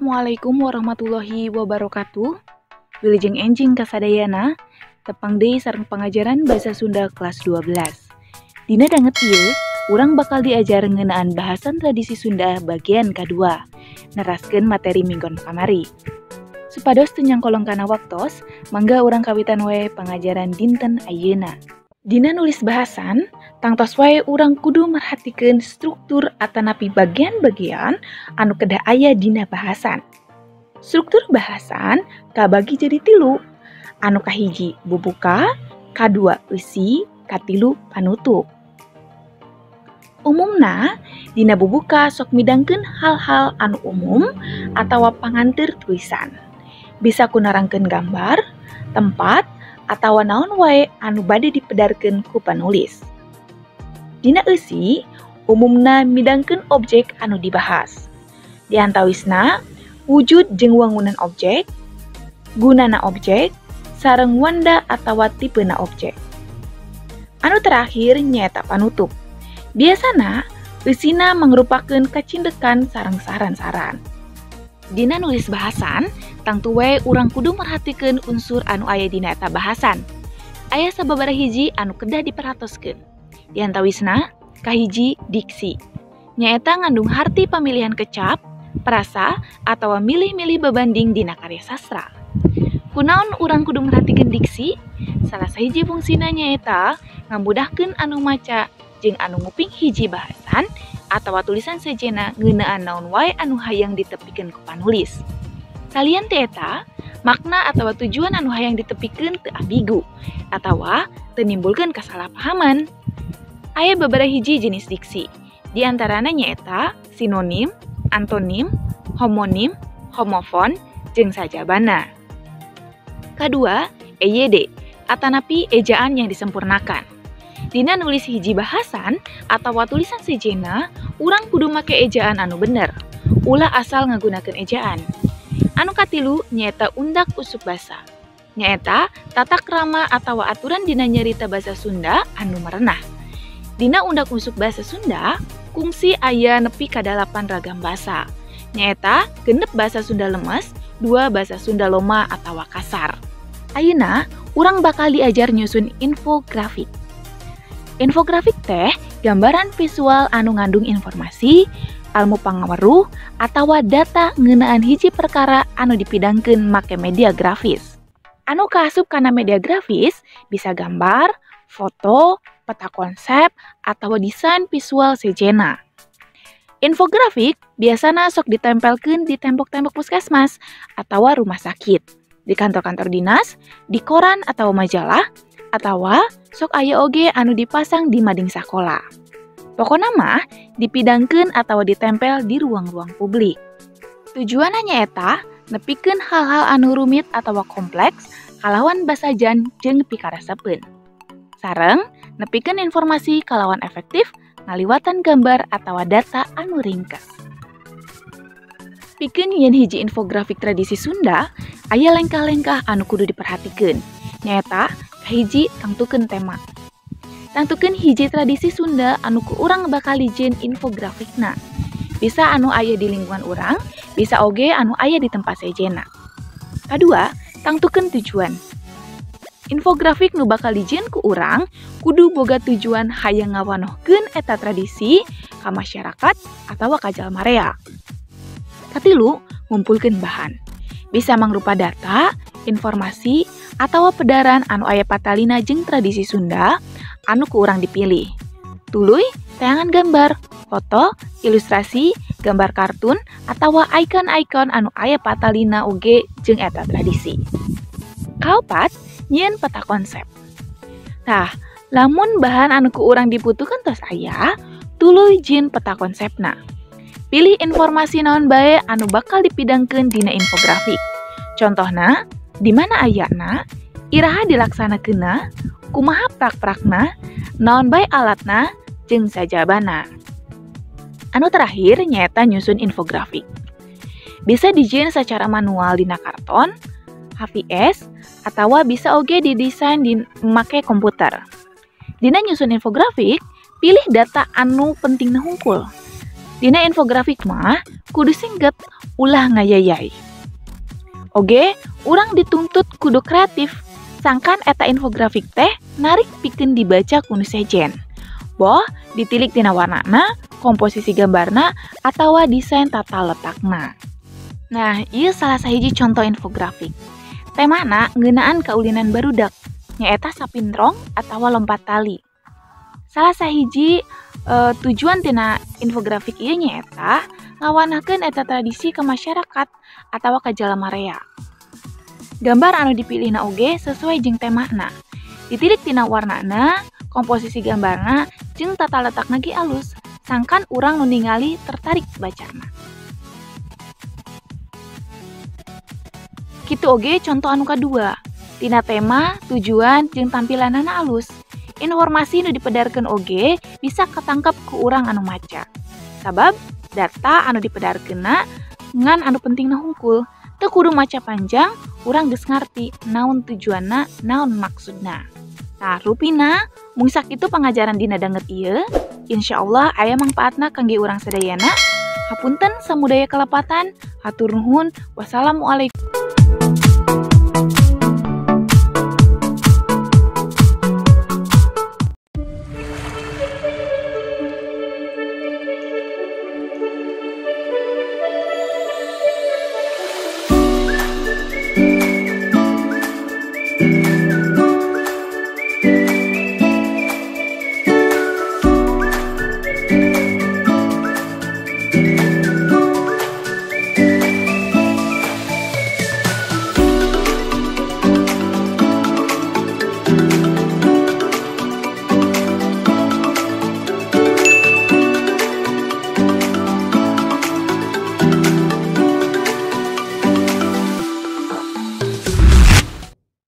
Assalamualaikum warahmatullahi wabarakatuh. Wilujeng enjing kasadayana, tepang deui sareng pengajaran Basa Sunda kelas 12. Dina danget ieu, urang bakal diajar ngeunaan bahasan tradisi Sunda bagian kedua. Neraskeun materi minggon kamari. Supados teu nyangkolong kana waktos, mangga urang kawitan wae pengajaran dinten ayeuna. Dina nulis bahasan, tangtos wae urang kudu merhatikeun struktur atanapi bagian-bagian anu kedah aya dina bahasan. Struktur bahasan kabagi jadi 3. Anu kahiji bubuka, kadua eusi, katilu panutup. Umumna, dina bubuka sok midangkeun hal-hal anu umum atawa panganteur tulisan. Bisa kunarangkeun gambar, tempat, atawa naon wae anu bade dipedarkeun ku panulis. Dina eusi, umumna midangkeun objek anu dibahas. Di antawisna, wujud jeung wangunan objek, gunana objek, sareng wanda atawa tipena objek. Anu terakhir nyaeta panutup. Biasana, eusina mangrupakeun kacindekan sareng saran-saran. Dina nulis bahasan, tangtu wae urang kudu merhatikeun unsur anu aya dina eta bahasan. Aya sababaraha hiji anu kedah diperhatoskeun. Di antawisna, kahiji diksi. Nyaeta ngandung harti pamilihan kecap, prasa, atawa milih-milih bebanding dina karya sastra. Kunaon urang kudu merhatikeun diksi? Salah sahiji fungsina nyaeta ngamudahkeun anu maca jeung anu nguping hiji bahasan atawa tulisan sejenna ngeunaan naon wae anu hayang ditepikeun ku panulis. Salian teh eta, makna atawa tujuan anu hayang ditepikeun teu ambigu atawa teu nimbulkeun kasalahpahaman. Aya babaraha hiji jenis diksi. Di antarana nyaeta sinonim, antonim, homonim, homofon, jeung sajabana. Kadua, EYD, atanapi ejaan yang disempurnakan. Dina nulis hiji bahasan atawa tulisan sejenna, urang kudu make ejaan anu bener. Ulah asal ngagunakeun ejaan. Anu katilu nyaeta undak usuk basa. Nyaeta tata krama atawa aturan dina nyarita basa Sunda anu marenah. Dina undak usuk basa Sunda, kungsi aya nepi ka 8 ragam basa. Nyaeta genep basa Sunda lemes, 2 basa Sunda loma atawa kasar. Ayeuna, urang bakal diajar nyusun infografik. Infografik teh gambaran visual anu ngandung informasi, ilmu pangaweruh, atawa data ngeunaan hiji perkara anu dipidangkeun make media grafis. Anu kaasup kana media grafis bisa gambar, foto, peta konsep, atawa desain visual sejenna. Infografik biasana sok ditempelkeun di tembok-tembok puskesmas atawa rumah sakit, di kantor-kantor dinas, di koran atawa majalah, atawa sok aya oge anu dipasang di mading sakola. Pokona mah dipidangkeun atawa ditempel di ruang-ruang publik. Tujuanna nyaeta nepikeun hal-hal anu rumit atawa kompleks kalawan basajan jeung pikarasepeun. Sareng nepikeun informasi kalawan efektif ngaliwatan gambar atawa data anu ringkes. Pikeun yen hiji infografik tradisi Sunda, aya lengkah-lengkah anu kudu diperhatikeun. Nyaeta kahiji tangtukeun tema. Tangtukeun hiji tradisi Sunda anu ku urang bakal dijieun infografikna. Bisa anu aya di lingkungan urang, bisa oge anu aya di tempat sejenna. Kadua, tangtukeun tujuan. Infografik nu bakal dijieun ku urang kudu boga tujuan hayang ngawanohkeun eta tradisi ka masyarakat atawa ka jalmarea. Katilu, ngumpulkeun bahan. Bisa mangrupa data, informasi, atawa pedaran anu aya patalina jeung tradisi Sunda anu ku urang dipilih. Tuluy, tayangan gambar, foto, ilustrasi, gambar kartun, atawa icon-icon anu aya patalina oge jeung eta tradisi. Kaopat, nyieun peta konsep. Tah, lamun bahan anu ku urang dibutuhkeun tos aya, tuluy jieun peta konsepna. Pilih informasi naon bae anu bakal dipidangkeun dina infografik. Contohna, di mana ayana, iraha dilaksanakeunna, kumaha prak-prakna, naon bae alatna, jeung sajabana. Anu terakhir nyaeta nyusun infografik. Bisa dijieun secara manual dina karton, HVS, atawa bisa oge didesain make komputer. Dina nyusun infografik, pilih data anu pentingna hungkul. Dina infografik mah kudu singget ulah ngayayai. Oge, urang dituntut kudu kreatif. Sangkan eta infografik teh narik pikeun dibaca kudu sejen. Boh ditilik tina warnana, komposisi gambarna, atawa desain tata letakna. Nah, ieu salah sahiji contoh infografik. Temana ngeunaan kaulinan barudak, nyaeta sapintrong atawa lompat tali. Salah sahiji tujuan tina infografik ieu nyaeta ngawanakeun eta tradisi ke masyarakat atawa ka jalama-rea. Gambar anu dipilihna oge sesuai jeung temana. Ditilik tina warnana, komposisi gambarna, jeung tata letakna ge alus. Sangkan urang nu ningali tertarik bacana. Kitu oge contoh anu kadua. Tina tema, tujuan, jeung tampilanana alus. Informasi nu dipedarkeun oge bisa ketangkep ku urang anu maca. Sabab data anu dipedarkeunna ngan anu pentingna hungkul. Teu kudu maca panjang, urang geus ngarti naon tujuanna, naon maksudna. Nah, rupina mung sakitu pangajaran dina danget ieu, insyaallah aya mangpaatna kangge urang sadayana. Hapunten samudaya kelepatan, hatur nuhun. Wassalamualaikum.